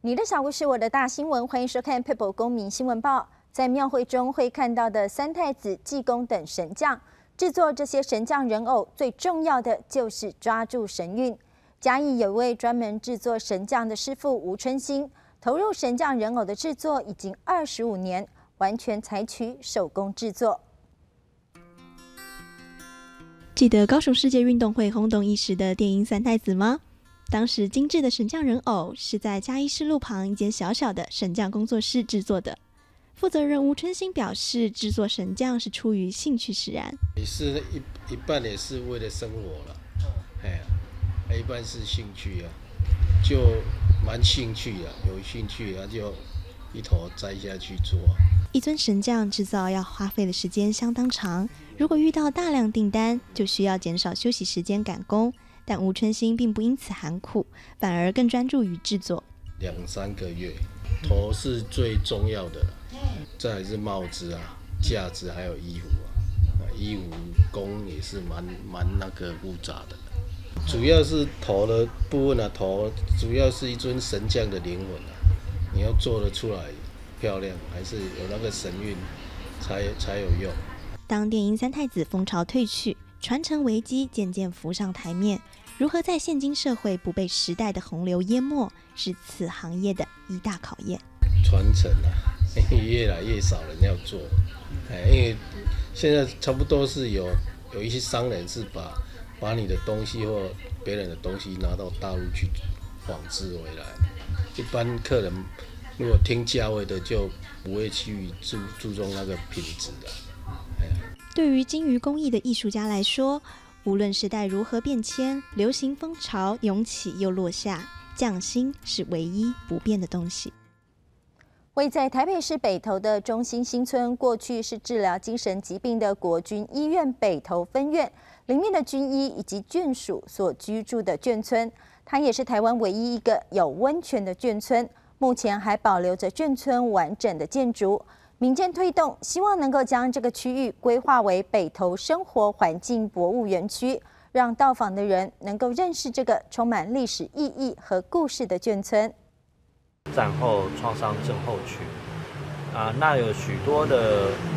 你的小故事，我的大新闻，欢迎收看 People 公民新闻报。在庙会中会看到的三太子、济公等神将，制作这些神将人偶最重要的就是抓住神韵。嘉义有位专门制作神将的师傅吴春兴，投入神将人偶的制作已经25年，完全采取手工制作。 记得高雄世界运动会轰动一时的电音三太子吗？当时精致的神将人偶是在嘉义市路旁一间小小的神将工作室制作的。负责人吴春兴表示，制作神将是出于兴趣使然， 也是一半也是为了生活了，一半是兴趣啊，就蛮兴趣啊，有兴趣啊就一头栽下去做。 一尊神将制造要花费的时间相当长，如果遇到大量订单，就需要减少休息时间赶工。但吴春兴并不因此含苦，反而更专注于制作。 2-3个月，头是最重要的了，再来是帽子啊、架子还有衣服啊，衣服工也是蛮那个复杂的。主要是头的部分啊，头主要是一尊神将的灵魂啊，你要做得出来漂亮，还是有那个神韵才有用。 当电音三太子风潮退去，传承危机渐渐浮上台面，如何在现今社会不被时代的洪流淹没，是此行业的一大考验。 传承啊，越来越少人要做，因为现在差不多是有一些商人是把你的东西或别人的东西拿到大陆去仿制回来，一般客人如果听价位的就不会去注重那个品质的。 对于精于工艺的艺术家来说，无论时代如何变迁，流行风潮涌起又落下，匠心是唯一不变的东西。 位在台北市北投的中心新村，过去是治疗精神疾病的国军医院北投分院，里面的军医以及眷属所居住的眷村，它也是台湾唯一一个有温泉的眷村，目前还保留着眷村完整的建筑。民间推动，希望能够将这个区域规划为北投生活环境博物园区，让到访的人能够认识这个充满历史意义和故事的眷村。 战后创伤症候群那有许多民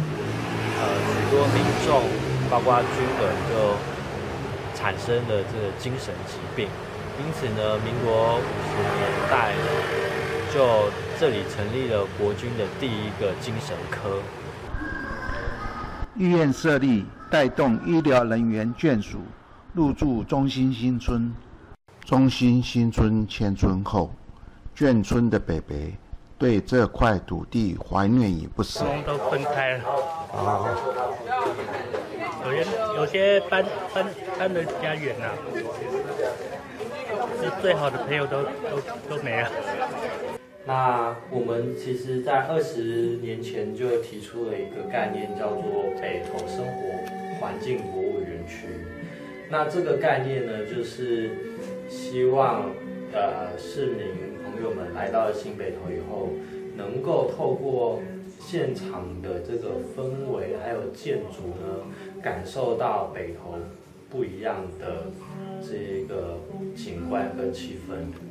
众，包括军人，就产生了这个精神疾病，因此呢，民国50年代就这里成立了国军的第一个精神科。 医院设立，带动医疗人员眷属入住中心新村。中心新村迁村后，眷村的北北对这块土地怀念已不舍。 都分开了有些搬的比较远了，是最好的朋友都没了。 那我们其实在20年前就提出了一个概念，叫做北投生活环境博物园区。那这个概念呢，就是希望市民朋友们来到了新北投以后，能够透过现场的这个氛围还有建筑呢，感受到北投不一样的这个景观跟气氛。